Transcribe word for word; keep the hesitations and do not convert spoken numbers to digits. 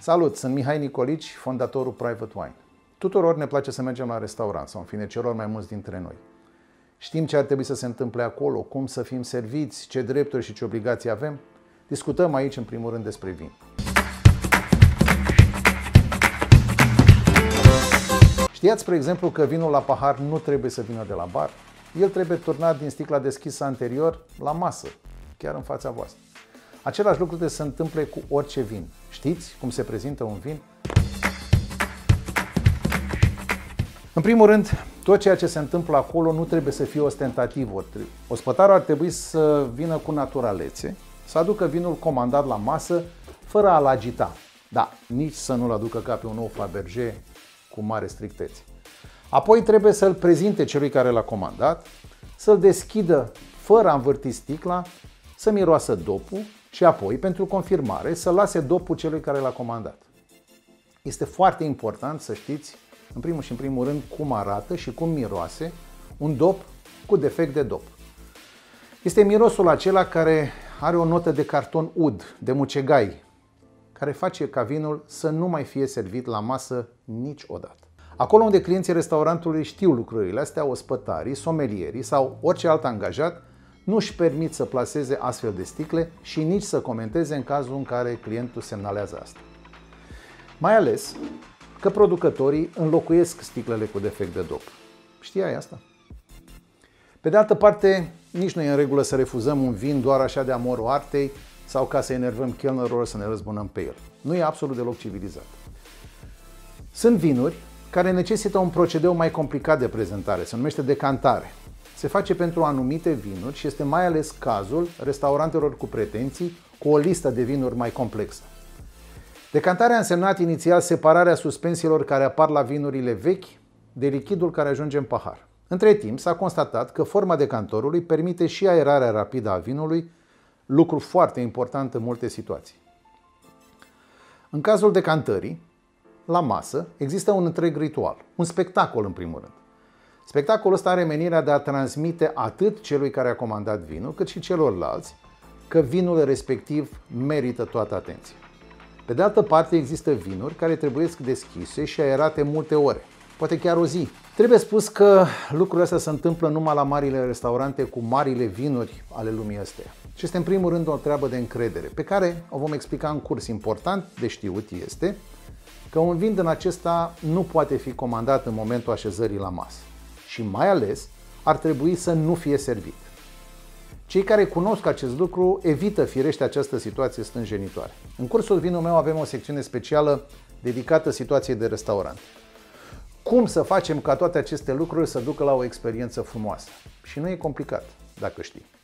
Salut, sunt Mihai Nicolici, fondatorul Private Wine. Tuturor ne place să mergem la restaurant, sau în fine celor mai mulți dintre noi. Știm ce ar trebui să se întâmple acolo, cum să fim serviți, ce drepturi și ce obligații avem. Discutăm aici în primul rând despre vin. Știați, spre exemplu, că vinul la pahar nu trebuie să vină de la bar? El trebuie turnat din sticla deschisă anterior la masă, chiar în fața voastră. Același lucru trebuie să se întâmple cu orice vin. Știți cum se prezintă un vin? În primul rând, tot ceea ce se întâmplă acolo nu trebuie să fie ostentativ. Ospătarul ar trebui să vină cu naturalețe, să aducă vinul comandat la masă, fără a-l agita. Da, nici să nu-l aducă ca pe un ou Fabergé cu mare strictețe. Apoi trebuie să-l prezinte celui care l-a comandat, să-l deschidă fără a învârti sticla, să miroasă dopul și apoi, pentru confirmare, să lase dopul celui care l-a comandat. Este foarte important să știți, în primul și în primul rând, cum arată și cum miroase un dop cu defect de dop. Este mirosul acela care are o notă de carton ud, de mucegai, care face ca vinul să nu mai fie servit la masă niciodată. Acolo unde clienții restaurantului știu lucrurile astea, ospătarii, somelierii sau orice alt angajat nu își permit să plaseze astfel de sticle și nici să comenteze în cazul în care clientul semnalează asta. Mai ales că producătorii înlocuiesc sticlele cu defect de dop. Știai asta? Pe de altă parte, nici nu e în regulă să refuzăm un vin doar așa de amorul artei sau ca să enervăm chelnerul să ne răzbunăm pe el. Nu e absolut deloc civilizat. Sunt vinuri care necesită un procedeu mai complicat de prezentare, se numește decantare. Se face pentru anumite vinuri și este mai ales cazul restaurantelor cu pretenții, cu o listă de vinuri mai complexă. Decantarea a însemnat inițial separarea suspensiilor care apar la vinurile vechi de lichidul care ajunge în pahar. Între timp s-a constatat că forma decantorului permite și aerarea rapidă a vinului, lucru foarte important în multe situații. În cazul decantării, la masă există un întreg ritual, un spectacol în primul rând. Spectacolul ăsta are menirea de a transmite atât celui care a comandat vinul, cât și celorlalți că vinul respectiv merită toată atenția. Pe de altă parte, există vinuri care trebuie deschise și aerate multe ore, poate chiar o zi. Trebuie spus că lucrurile astea se întâmplă numai la marile restaurante cu marile vinuri ale lumii astea. Și este în primul rând o treabă de încredere, pe care o vom explica în curs. Important de știut este că un vin din acesta nu poate fi comandat în momentul așezării la masă. Și mai ales ar trebui să nu fie servit. Cei care cunosc acest lucru evită firește această situație stânjenitoare. În cursul Vinul meu avem o secțiune specială dedicată situației de restaurant. Cum să facem ca toate aceste lucruri să ducă la o experiență frumoasă? Și nu e complicat, dacă știi.